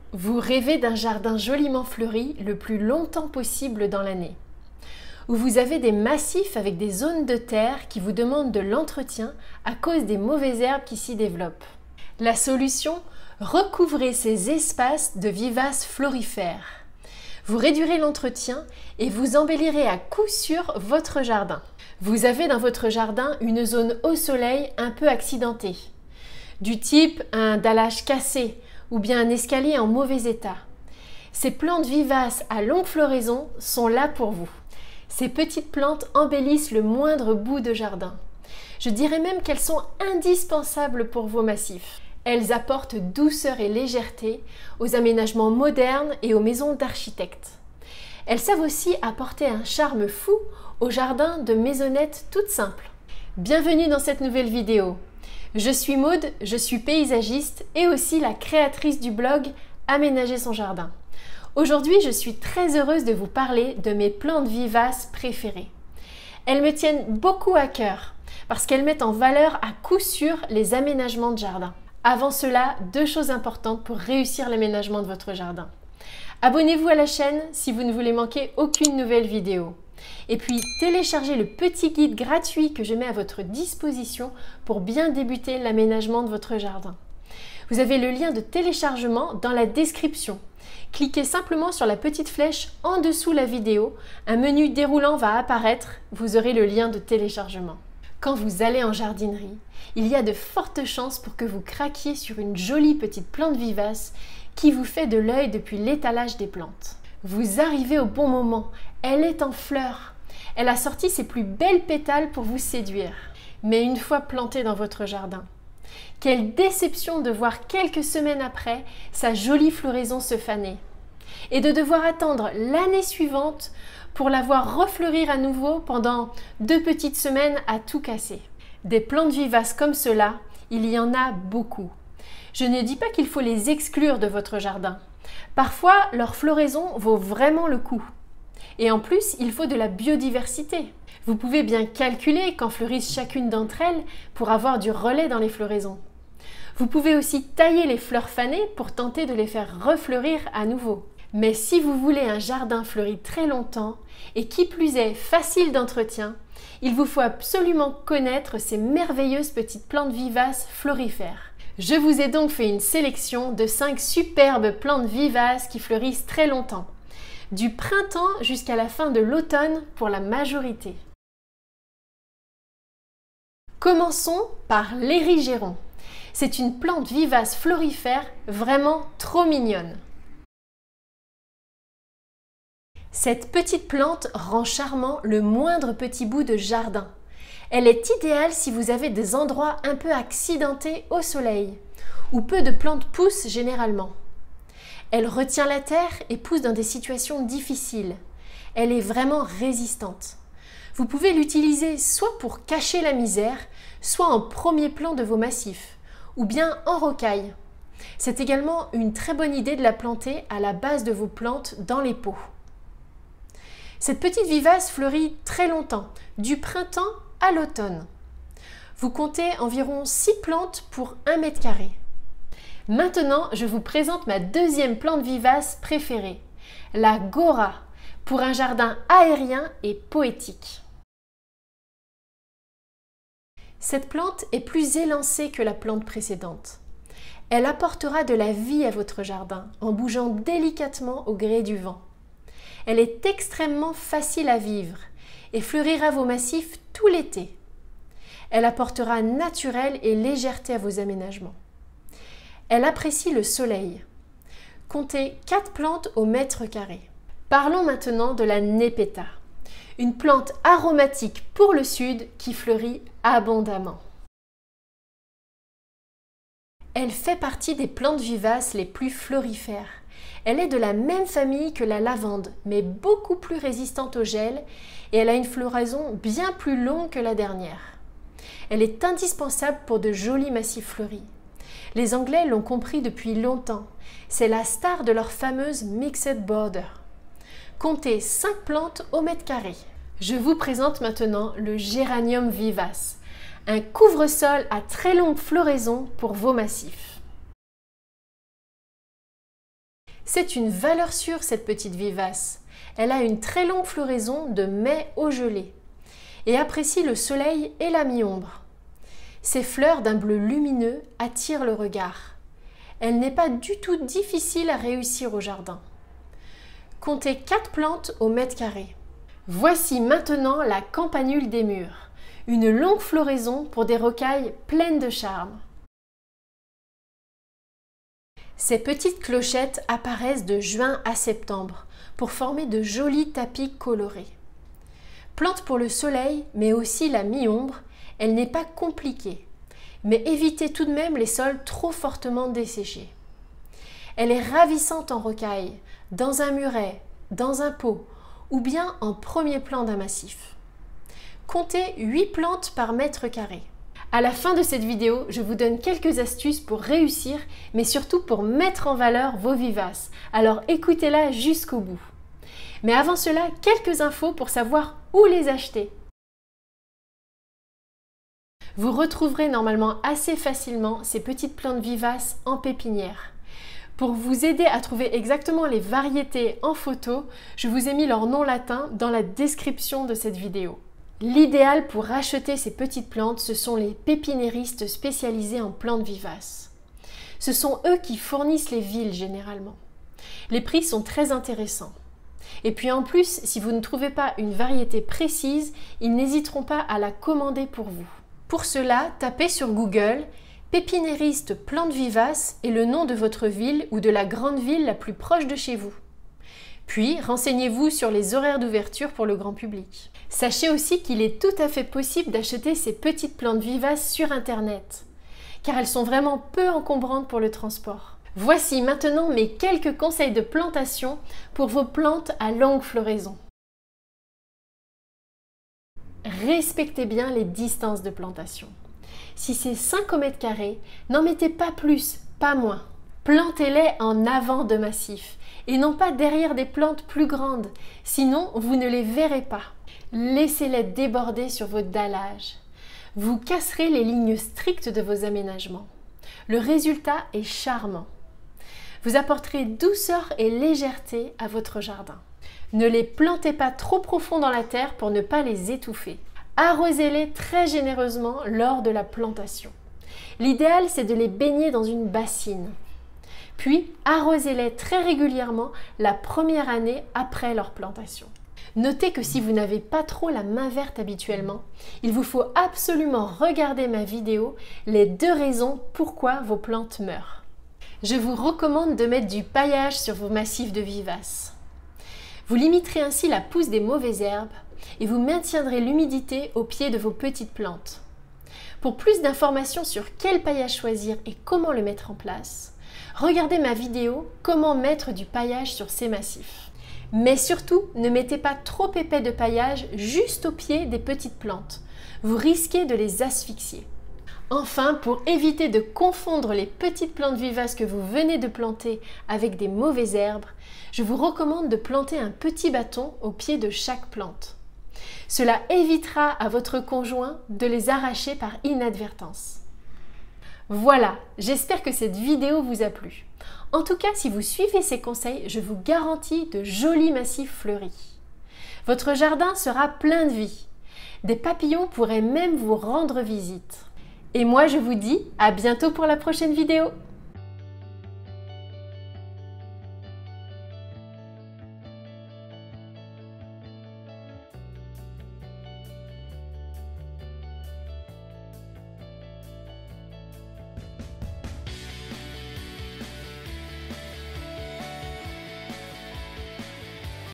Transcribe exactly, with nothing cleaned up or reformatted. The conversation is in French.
Vous rêvez d'un jardin joliment fleuri le plus longtemps possible dans l'année. Ou vous avez des massifs avec des zones de terre qui vous demandent de l'entretien à cause des mauvaises herbes qui s'y développent. La solution, recouvrez ces espaces de vivaces florifères. Vous réduirez l'entretien et vous embellirez à coup sûr votre jardin. Vous avez dans votre jardin une zone au soleil un peu accidentée, du type un dallage cassé ou bien un escalier en mauvais état. Ces plantes vivaces à longue floraison sont là pour vous. Ces petites plantes embellissent le moindre bout de jardin. Je dirais même qu'elles sont indispensables pour vos massifs. Elles apportent douceur et légèreté aux aménagements modernes et aux maisons d'architectes. Elles savent aussi apporter un charme fou aux jardins de maisonnettes toutes simples. Bienvenue dans cette nouvelle vidéo. Je suis Maude, je suis paysagiste et aussi la créatrice du blog Aménager son jardin. Aujourd'hui, je suis très heureuse de vous parler de mes plantes vivaces préférées. Elles me tiennent beaucoup à cœur parce qu'elles mettent en valeur à coup sûr les aménagements de jardin. Avant cela, deux choses importantes pour réussir l'aménagement de votre jardin. Abonnez-vous à la chaîne si vous ne voulez manquer aucune nouvelle vidéo. Et puis, téléchargez le petit guide gratuit que je mets à votre disposition pour bien débuter l'aménagement de votre jardin. Vous avez le lien de téléchargement dans la description. Cliquez simplement sur la petite flèche en dessous la vidéo. Un menu déroulant va apparaître. Vous aurez le lien de téléchargement. Quand vous allez en jardinerie, il y a de fortes chances pour que vous craquiez sur une jolie petite plante vivace qui vous fait de l'œil depuis l'étalage des plantes. Vous arrivez au bon moment, elle est en fleurs. Elle a sorti ses plus belles pétales pour vous séduire. Mais une fois plantée dans votre jardin, quelle déception de voir quelques semaines après sa jolie floraison se faner et de devoir attendre l'année suivante pour la voir refleurir à nouveau pendant deux petites semaines à tout casser. Des plantes vivaces comme cela, il y en a beaucoup. Je ne dis pas qu'il faut les exclure de votre jardin. Parfois, leur floraison vaut vraiment le coup. Et en plus, il faut de la biodiversité. Vous pouvez bien calculer quand fleurissent chacune d'entre elles pour avoir du relais dans les floraisons. Vous pouvez aussi tailler les fleurs fanées pour tenter de les faire refleurir à nouveau. Mais si vous voulez un jardin fleuri très longtemps et qui plus est facile d'entretien, il vous faut absolument connaître ces merveilleuses petites plantes vivaces florifères. Je vous ai donc fait une sélection de cinq superbes plantes vivaces qui fleurissent très longtemps, du printemps jusqu'à la fin de l'automne pour la majorité. Commençons par l'érigéron. C'est une plante vivace florifère vraiment trop mignonne. Cette petite plante rend charmant le moindre petit bout de jardin. Elle est idéale si vous avez des endroits un peu accidentés au soleil, où peu de plantes poussent généralement. Elle retient la terre et pousse dans des situations difficiles. Elle est vraiment résistante. Vous pouvez l'utiliser soit pour cacher la misère, soit en premier plan de vos massifs, ou bien en rocaille. C'est également une très bonne idée de la planter à la base de vos plantes dans les pots. Cette petite vivace fleurit très longtemps, du printemps à l'automne. Vous comptez environ six plantes pour un mètre carré. Maintenant, je vous présente ma deuxième plante vivace préférée, la Gora, pour un jardin aérien et poétique. Cette plante est plus élancée que la plante précédente. Elle apportera de la vie à votre jardin en bougeant délicatement au gré du vent. Elle est extrêmement facile à vivre et fleurira vos massifs tout l'été. Elle apportera naturel et légèreté à vos aménagements. Elle apprécie le soleil. Comptez quatre plantes au mètre carré. Parlons maintenant de la Nepeta, une plante aromatique pour le sud qui fleurit abondamment. Elle fait partie des plantes vivaces les plus florifères. Elle est de la même famille que la lavande, mais beaucoup plus résistante au gel et elle a une floraison bien plus longue que la dernière. Elle est indispensable pour de jolis massifs fleuris. Les Anglais l'ont compris depuis longtemps. C'est la star de leur fameuse Mixed Border. Comptez cinq plantes au mètre carré. Je vous présente maintenant le Géranium vivace, un couvre-sol à très longue floraison pour vos massifs. C'est une valeur sûre cette petite vivace. Elle a une très longue floraison de mai au gelée et apprécie le soleil et la mi-ombre. Ses fleurs d'un bleu lumineux attirent le regard. Elle n'est pas du tout difficile à réussir au jardin. Comptez quatre plantes au mètre carré. Voici maintenant la campanule des murs, une longue floraison pour des rocailles pleines de charme. Ces petites clochettes apparaissent de juin à septembre pour former de jolis tapis colorés. Plante pour le soleil, mais aussi la mi-ombre, elle n'est pas compliquée, mais évitez tout de même les sols trop fortement desséchés. Elle est ravissante en rocaille, dans un muret, dans un pot ou bien en premier plan d'un massif. Comptez huit plantes par mètre carré. À la fin de cette vidéo, je vous donne quelques astuces pour réussir, mais surtout pour mettre en valeur vos vivaces. Alors écoutez-la jusqu'au bout. Mais avant cela, quelques infos pour savoir où les acheter. Vous retrouverez normalement assez facilement ces petites plantes vivaces en pépinière. Pour vous aider à trouver exactement les variétés en photo, je vous ai mis leur nom latin dans la description de cette vidéo. L'idéal pour acheter ces petites plantes, ce sont les pépinéristes spécialisés en plantes vivaces. Ce sont eux qui fournissent les villes généralement. Les prix sont très intéressants. Et puis en plus, si vous ne trouvez pas une variété précise, ils n'hésiteront pas à la commander pour vous. Pour cela, tapez sur Google « Pépinériste plantes vivaces » et le nom de votre ville ou de la grande ville la plus proche de chez vous. Puis, renseignez-vous sur les horaires d'ouverture pour le grand public. Sachez aussi qu'il est tout à fait possible d'acheter ces petites plantes vivaces sur Internet, car elles sont vraiment peu encombrantes pour le transport. Voici maintenant mes quelques conseils de plantation pour vos plantes à longue floraison. Respectez bien les distances de plantation. Si c'est cinq au mètre carré, n'en mettez pas plus, pas moins. Plantez-les en avant de massifs et non pas derrière des plantes plus grandes, sinon vous ne les verrez pas. Laissez-les déborder sur vos dallages. Vous casserez les lignes strictes de vos aménagements. Le résultat est charmant. Vous apporterez douceur et légèreté à votre jardin. Ne les plantez pas trop profond dans la terre pour ne pas les étouffer. Arrosez-les très généreusement lors de la plantation. L'idéal, c'est de les baigner dans une bassine. Puis, arrosez-les très régulièrement la première année après leur plantation. Notez que si vous n'avez pas trop la main verte habituellement, il vous faut absolument regarder ma vidéo « Les deux raisons pourquoi vos plantes meurent ». Je vous recommande de mettre du paillage sur vos massifs de vivaces. Vous limiterez ainsi la pousse des mauvaises herbes et vous maintiendrez l'humidité au pied de vos petites plantes. Pour plus d'informations sur quel paillage choisir et comment le mettre en place, regardez ma vidéo « Comment mettre du paillage sur ces massifs ». Mais surtout, ne mettez pas trop épais de paillage juste au pied des petites plantes. Vous risquez de les asphyxier. Enfin, pour éviter de confondre les petites plantes vivaces que vous venez de planter avec des mauvaises herbes, je vous recommande de planter un petit bâton au pied de chaque plante. Cela évitera à votre conjoint de les arracher par inadvertance. Voilà, j'espère que cette vidéo vous a plu. En tout cas, si vous suivez ces conseils, je vous garantis de jolis massifs fleuris. Votre jardin sera plein de vie. Des papillons pourraient même vous rendre visite. Et moi, je vous dis à bientôt pour la prochaine vidéo.